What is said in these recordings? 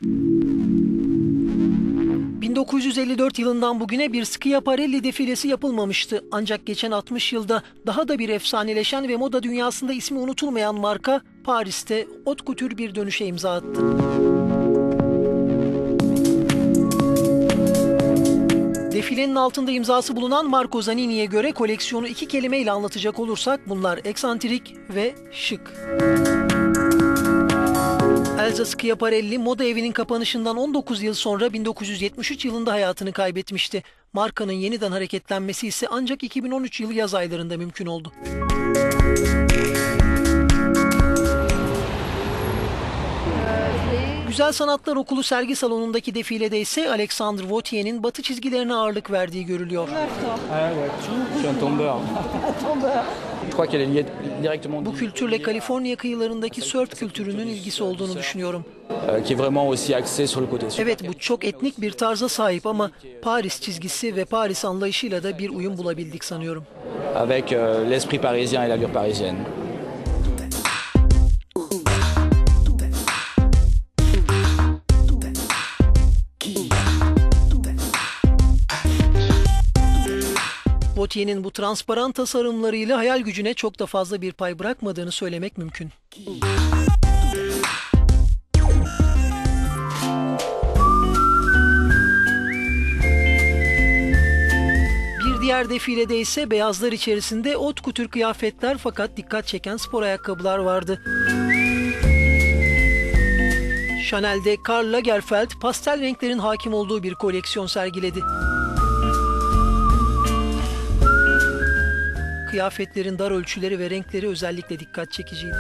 1954 yılından bugüne bir Schiaparelli defilesi yapılmamıştı. Ancak geçen 60 yılda daha da bir efsaneleşen ve moda dünyasında ismi unutulmayan marka Paris'te haute couture bir dönüşe imza attı. Defilenin altında imzası bulunan Marco Zanini'ye göre koleksiyonu iki kelimeyle anlatacak olursak bunlar eksantrik ve şık. Elsa Schiaparelli moda evinin kapanışından 19 yıl sonra 1973 yılında hayatını kaybetmişti. Markanın yeniden hareketlenmesi ise ancak 2013 yılı yaz aylarında mümkün oldu. Güzel Sanatlar Okulu sergi salonundaki defilede ise Alexandre Vautier'in batı çizgilerine ağırlık verdiği görülüyor. Bu kültürle Kaliforniya kıyılarındaki sörf kültürünün ilgisi olduğunu düşünüyorum. Evet, bu çok etnik bir tarza sahip ama Paris çizgisi ve Paris anlayışıyla da bir uyum bulabildik sanıyorum. Avec l'esprit parisien et l'allure parisienne. Vautier'in bu transparan tasarımlarıyla hayal gücüne çok da fazla bir pay bırakmadığını söylemek mümkün. Bir diğer defilede ise beyazlar içerisinde haute couture kıyafetler fakat dikkat çeken spor ayakkabılar vardı. Chanel'de Karl Lagerfeld pastel renklerin hakim olduğu bir koleksiyon sergiledi. Kıyafetlerin dar ölçüleri ve renkleri özellikle dikkat çekiciydi.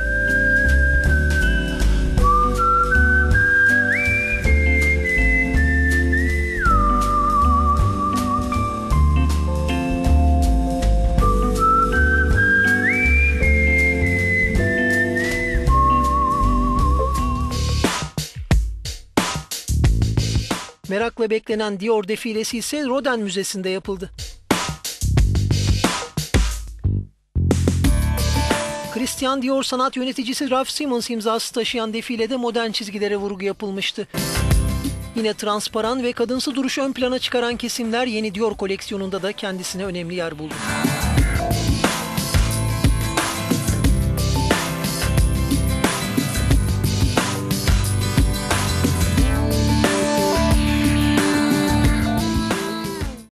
Merakla beklenen Dior defilesi ise Rodin Müzesi'nde yapıldı. Christian Dior sanat yöneticisi Ralph Simmons imzası taşıyan defilede modern çizgilere vurgu yapılmıştı. Yine transparan ve kadınsı duruşu ön plana çıkaran kesimler yeni Dior koleksiyonunda da kendisine önemli yer buldu.